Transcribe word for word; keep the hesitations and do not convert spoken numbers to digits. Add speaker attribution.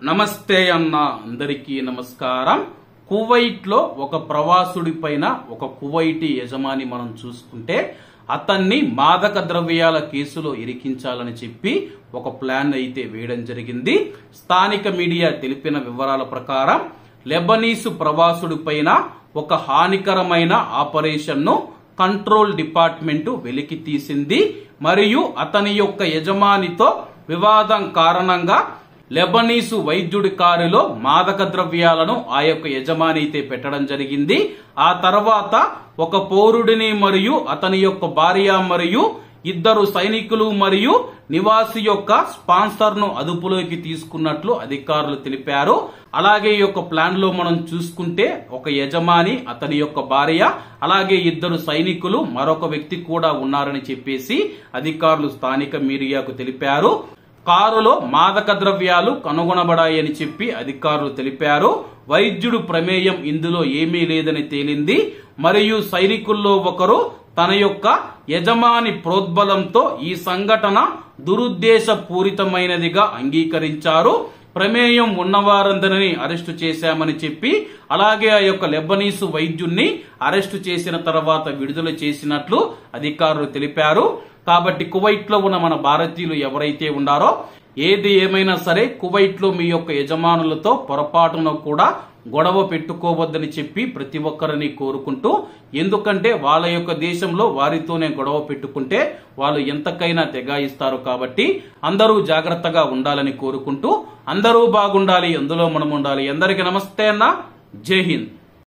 Speaker 1: నమస్తే అన్న అందరికీ నమస్కారం. కువైట్ లో ఒక ప్రవాసుడి పైన ఒక కువైటీ యజమాని మనం చూసుకుంటే అతన్ని మాదక ద్రవ్యాల కేసులో ఇరికించాలని చెప్పి ఒక ప్లాన్ అయితే వేయడం జరిగింది. స్థానిక మీడియా తెలిపిన వివరాల ప్రకారం లెబనీసు ప్రవాసుడి పైన ఒక హానికరమైన ఆపరేషన్ ను కంట్రోల్ డిపార్ట్మెంట్ వెలికి తీసింది. మరియు అతని యొక్క యజమానితో వివాదం కారణంగా లెబనీసు వైద్యుడి కారులో మాదక ద్రవ్యాలను ఆ యొక్క యజమాని అయితే పెట్టడం జరిగింది. ఆ తర్వాత ఒక పౌరుడిని మరియు అతని యొక్క భార్య మరియు ఇద్దరు సైనికులు మరియు నివాసి యొక్క స్పాన్సర్ ను అదుపులోకి తీసుకున్నట్లు అధికారులు తెలిపారు. అలాగే ఈ యొక్క ప్లాన్ లో మనం చూసుకుంటే ఒక యజమాని, అతని యొక్క భార్య, అలాగే ఇద్దరు సైనికులు, మరొక వ్యక్తి కూడా ఉన్నారని చెప్పేసి అధికారులు స్థానిక మీడియాకు తెలిపారు. కారులో మాదక ద్రవ్యాలు కనుగొనబడాయని చెప్పి అధికారులు తెలిపారు. వైద్యుడు ప్రమేయం ఇందులో ఏమీ లేదని తేలింది. మరియు సైనికుల్లో ఒకరు తన యొక్క యజమాని ప్రోద్బలంతో ఈ సంఘటన దురుద్దేశపూరితమైనదిగా అంగీకరించారు. ప్రమేయం ఉన్నవారందరినీ అరెస్టు చేశామని చెప్పి, అలాగే ఆ యొక్క లెబనీసు వైద్యుణ్ణి అరెస్టు చేసిన తర్వాత విడుదల చేసినట్లు అధికారులు తెలిపారు. కాబట్టి కువైట్ లో ఉన్న మన భారతీయులు ఎవరైతే ఉన్నారో, ఏది ఏమైనా సరే కువైట్ లో మీ యొక్క యజమానులతో పొరపాటున కూడా గొడవ పెట్టుకోవద్దని చెప్పి ప్రతి ఒక్కరిని కోరుకుంటూ, ఎందుకంటే వాళ్ళ యొక్క దేశంలో వారితోనే గొడవ పెట్టుకుంటే వాళ్ళు ఎంతకైనా తెగాయిస్తారు. కాబట్టి అందరూ జాగ్రత్తగా ఉండాలని కోరుకుంటూ, అందరూ బాగుండాలి, అందులో మనం ఉండాలి. అందరికీ నమస్తే అన్న, జై హింద్.